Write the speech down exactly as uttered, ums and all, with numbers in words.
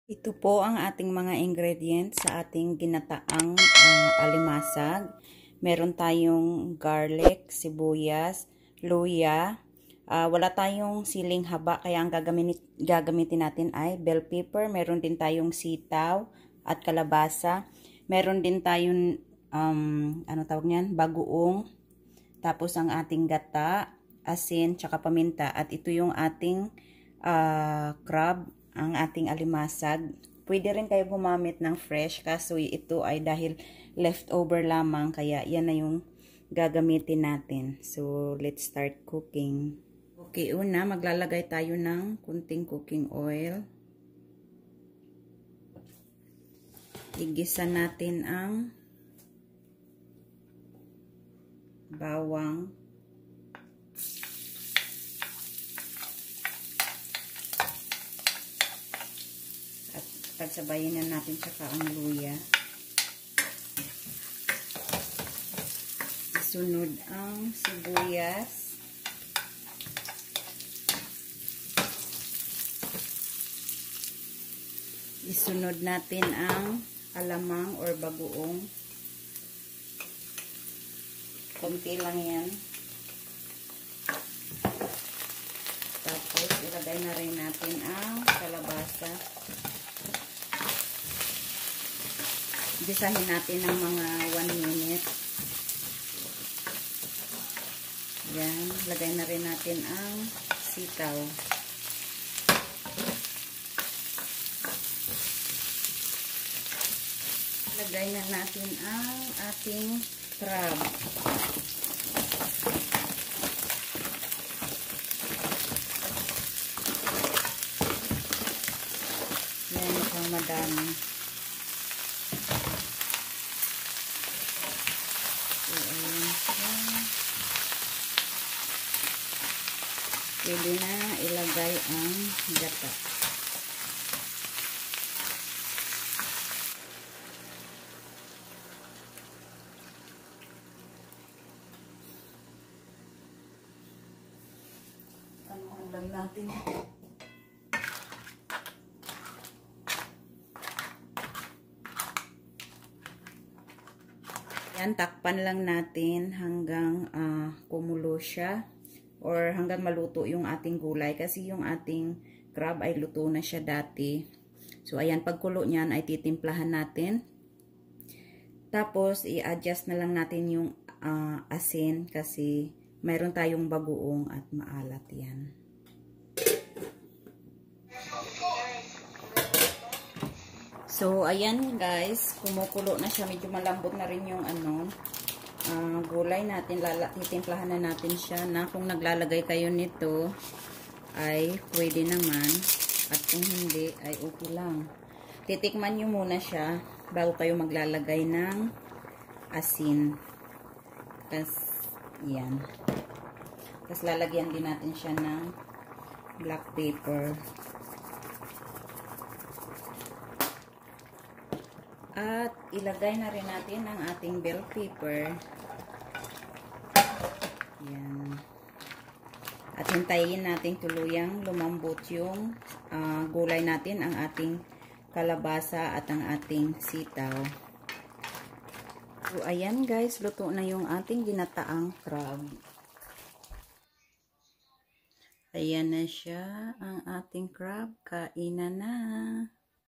Ito po ang ating mga ingredients sa ating ginataang uh, alimasag. Meron tayong garlic, sibuyas, luya. Uh, wala tayong siling haba kaya ang gagamitin, gagamitin natin ay bell pepper. Meron din tayong sitaw at kalabasa. Meron din tayong um, ano tawag niyan? Bagoong. Tapos ang ating gata, asin, tsaka paminta. At ito yung ating uh, crab, ang ating alimasag. Pwede rin kayo gumamit ng fresh kaso ito ay dahil leftover lamang kaya yan na yung gagamitin natin. So let's start cooking. Okay, una maglalagay tayo ng kunting cooking oil. Igisa natin ang bawang. Pagsabayin na natin tsaka ang luya. Isunod ang sibuyas. Isunod natin ang alamang or bagoong. Konti lang yan. Tapos ilagay na rin natin ang kalabasa. Gisahin natin ng mga one minute. Yan. Lagay na rin natin ang sitaw. Lagay na natin ang ating crab. Yan ang madami. Pwede na ilagay ang gata. Ano lang natin? Yan, takpan lang natin hanggang uh, kumulo siya. Or hanggang maluto yung ating gulay. Kasi yung ating crab ay luto na siya dati. So, ayan, pagkulo niyan ay titimplahan natin. Tapos, i-adjust na lang natin yung uh, asin. Kasi mayroon tayong bagoong at maalat yan. So, ayan guys. Kumukulo na siya. Medyo malambot na rin yung ano... Uh, gulay natin, lala, titimplahan na natin siya na kung naglalagay kayo nito ay pwede naman at kung hindi ay okay lang. Titikman nyo muna siya bago kayo maglalagay ng asin. Tapos yan. Tapos lalagyan din natin siya ng black pepper. At ilagay na rin natin ang ating bell pepper. Yan. At hintayin natin tuluyang lumambot yung uh, gulay natin, ang ating kalabasa at ang ating sitaw. So, ayan guys, luto na yung ating ginataang crab. Ayan na siya, ang ating crab. Kainan na.